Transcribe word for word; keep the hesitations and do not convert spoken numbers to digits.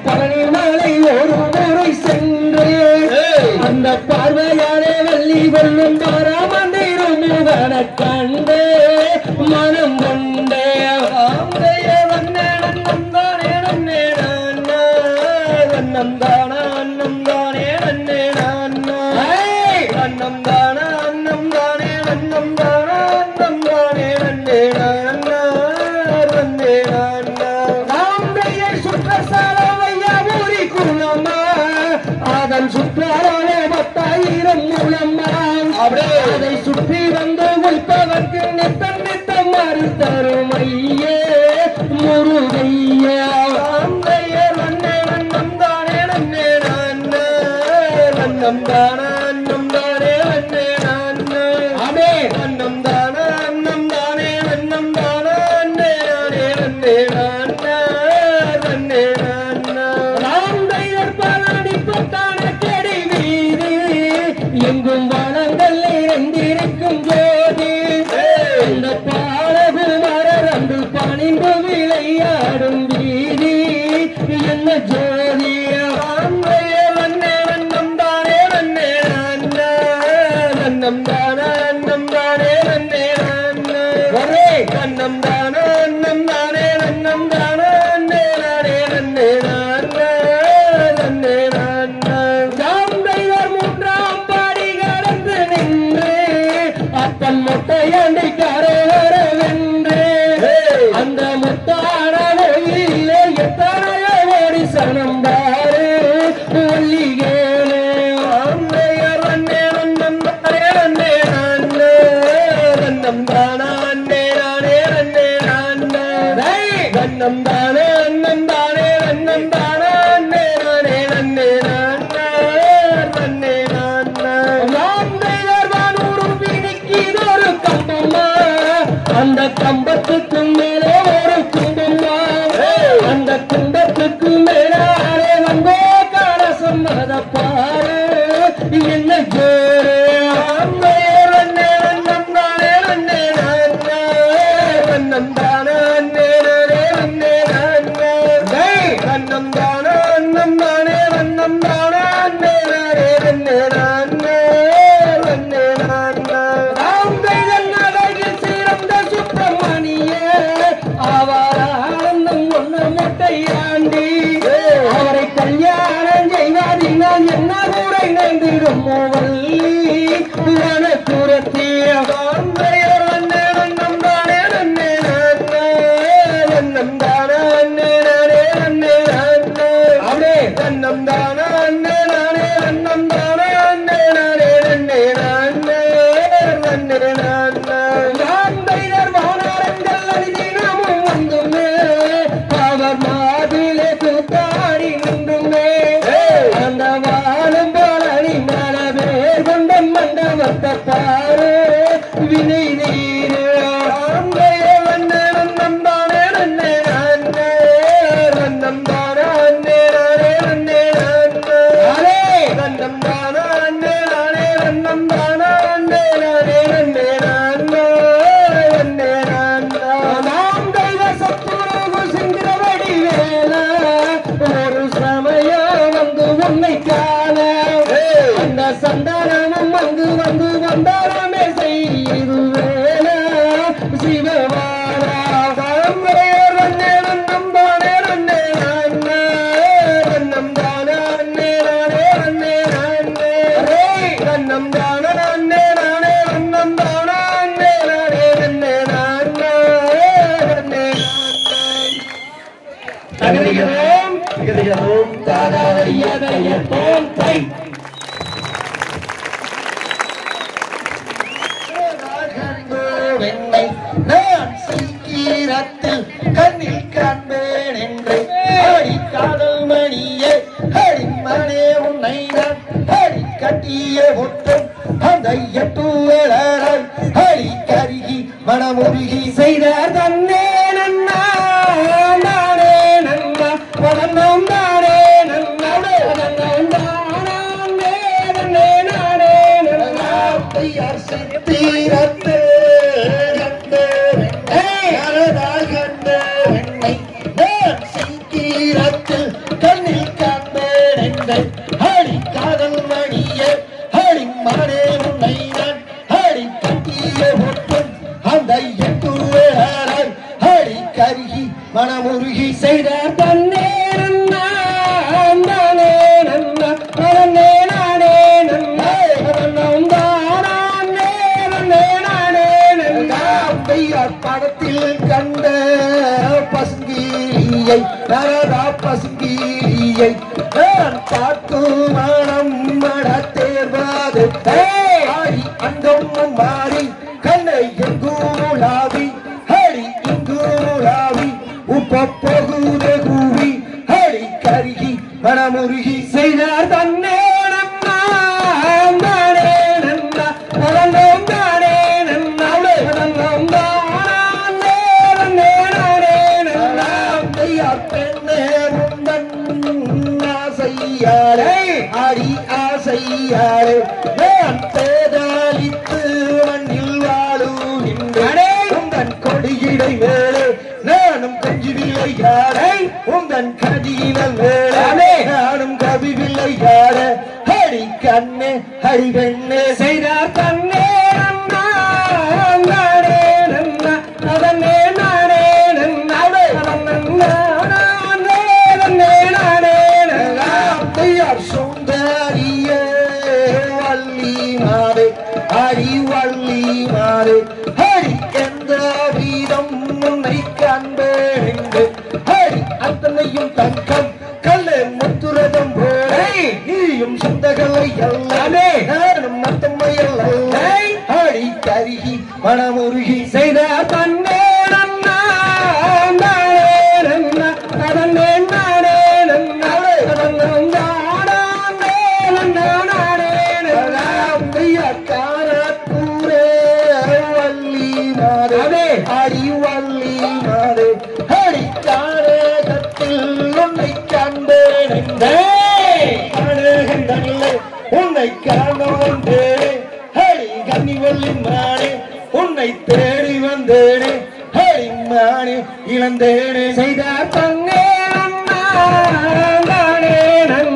பழனி மலை ஒரு முறை சென்று அந்த பார்வையாலே வள்ளி கொள்ளும் பரமந்திரும் முகன கண்டு மனம் கொண்டே ஆந்தைய வண்ணே நன்னம் தானே நன்னே நான்னா வண்ணம் தானா அன்னம் தானே நன்னே நான்னா அன்னம் தானா அன்னம் தானே நன்னம் தானா அன்னம் தானே நன்னே நான்னா நன்னே நான்னா ஆந்தைய சுற்றசாலையா ஊரி குளமா அதன் சுற்றாலே பத்தாயிரம் மூலமா அதை சுற்றி வந்து வைப்பதற்கு நித்தம் நித்தம் மறு தரும் ஐயே முருகையா ஆந்தைய நன்னே நன்னம் தானே நன்னே நான்னா நன்னம் தானா அன்னம் தானே நன்னே நான்னா அடே நன்னம் தானா அன்னம் தானே நன்னம் தானா நன்னே நானே நன்னே நான்னா நன்னே நான்னா ராந்தையர் பழனி பத்தான கெடி வீதி எங்கும் வனங்கள் நிறைந்திருக்கும் ஜோதி இந்த பாலகுமரர் அன்று பணிந்து விளையாடும் வீதி என்ன ஜோதி ஆந்தைய நன்னே நன்னம் தானே நன்னே நான்னா நன்னம் தானா அன்னம் தானே நன்னே நான்னா ஒரே நன்னம் தானா அன்னம் தானே நன்னம் தானா நன்னே நானே நன்னே நான்னா நன்னே நான்னா ராந்தையர் மூன்றாம் பாடி கடந்து நின்று அப்பன் மொட்டையாண்டி கரைவர வென்று அந்த முத்தான கோயிலே எத்தனையோ ஓடி சனம் பாரு வள்ளிகேளே ஆந்தையர் நன்னே நன்னம் தானே நன்னே நான்னா நன்னம் தானா அன்னே நானே நன்னே நான்னா நன்னம் தானே அன்னம் தானே நன்னம் தானா அன்னே நானே நன்னே நான்னா நன்னே நான்னா ஆந்தையர் வானூறு பிடிக்கிதொரு கம்பம்மா அந்த கம்பத்துக்கு மேலே ஒரு கும்பம்மா அந்த கும்பத்துக்கு மேலே வந்தோ கலசம் அத பாரு என்ன ஜோரு ஆந்தையர் நன்னே நன்னம் தானே நன்னே நான்னா நன்னம் தானா அன்னே நானே நன்னே நான்னா நன்னம் தானா அன்னம் தானே நன்னம் தானா அன்னே நானே நன்னே நான்னா நன்னே நான்னா ஆந்தையர் நகையில் சிறந்த சுப்பிரமணியே அவர் ஆனந்தம் ஒண்ணு மொட்டையாண்டி அவரை கல்யாணம் செய்வாதினால் என்ன கூட இணைந்திடும் வள்ளி வனப்புறத்திய ஆந்தையர் நன்னே நன்னம் தானே நன்னே நான்னா நன்னம் தானா அன்னே நானே நன்னே நான்னா அப்படியே நன்னம் தானா அன்னே நானே நன்னம் தானா அன்னே நானே நன்னே நான்னா நன்னே நான்னா ஆந்தையர் வானரங்கள் அதிதினமும் வந்துமே அவர் மாதிலே கூத்தாடி நின்றுமே அந்த வாழும் பழனி மலவேர் கொண்ட மண்டபத்தை பாரு வினை நீரு ஆந்தையர் நன்னே நன்னம் தானே நன்னே நான்னா நன்னம் தானா அன்னே நானே நன்னே நான்னா நன்னம் தானா அன்னே நானே நன்னம் தானா அன்னே நானே நன்னே நான்னா நன்னே நான்னா நாம் தெய்வ சத்துருகு சிங்கிறவடி வேல ஒரு சமயம் வந்து உன்னை காண அந்த சந்தானமும் அங்கு வந்து வந்தாரமே செய்து வேல சிவவாரா ஆந்தையர் நன்னே நன்னம் தானே நன்னே நான்னா நன்னம் தானா அன்னே நானே நன்னே நான்னா நன்னம் தானா அன்னே நானே நன்னம் தானா அன்னே நானே நன்னே நான்னா நன்னே நான்னா தகதிகிறோம் தகதிகிறோம் தாதாதையதையத்தோம் தை வெண்ணை நான் சீக்கிரத்தில் கண்ணில் காண்பேன் என்று அடி காதல் மணியே அடிமனே உன்னை நான் அடி கட்டிய ஒட்டும் அந்த எட்டுவரால் அடி கருகி மனமுருகி செய்த தன்னே நன்னா நானே நன்னா வளர்ந்தோம் தானே நன்னா நானே நன்னே நானே நன்னா தையார் சித்தீரத்து கண்ணில் செய்த தன்னே நன்னா தானே நன்னா தன்னே நானே நன்னா தன்னம் தானே நன்னே நானே நன்னா பெய்யார் படத்தில் கண்ட பசுங்கீரியை நரதா பசுங்கீரியை நான் பார்த்து மனம் மட தேர்வாது ஆடி அங்கமும் மாறி கண்ணை எங்கூலாவி ஹரி இங்கூலாவி உப்ப போகுதே கூவி ஹரி கருகி மனமுருகி செய்தார் தன்னே நன்னா தானே நன்னா தன்னம் தானே நன்னா தன்னம் தானே நன்னே நானே நன்னா பெய்யார் பெண்ணே முந்தன் ஆசையாரே ஆடி ஆசையாரே நான் பேதாலித்து மண்ணில் வாழுகின்றே உந்தன் கொடியிடை மேலே நானும் கஞ்சி விளையாடே உந்தன் கதியினல் மேலே நானும் கவி விளையாட ஹரி கண்ணே ஹரி பெண்ணே செய்தார் தன்னே நன்னா நானே நன்னா அதன்னே நானே நன்னா நன்னே நன்னே நானே நன்னா பெய்யார் சுந்தரியே வள்ளி மாறே ஹரி வள்ளி மாறே ஹரி எந்த வீதம் உன்னை காண்பேன் என்று ஹரி அத்தனையும் தங்கம் கல்லே முத்துரதம் போலே நீயும் சொந்தகளை எல்லாமே நானும் மத்தம்மையல் அல்ல ஹரி கருகி மனமுருகி செய்த தன்னே நன்னா தானே நன்னா தன்னே நானே நன்னா தன்னம் தானே நன்னா நானே நன்னா பெய்யார் காரத்தூரே வள்ளி மாறே ஹரி வள்ளி மாறே ஹரி காரகத்தில் உன்னை காண்பேன் என்றே காணகின்றனில்லை உன்னை காண வந்தேனே ஹரி கன்னிவள்ளி மானே உன்னை தேடி வந்தேனே ஹரி மானே இழந்தேனே செய்த தன்னே நன்னா தானே நன்னா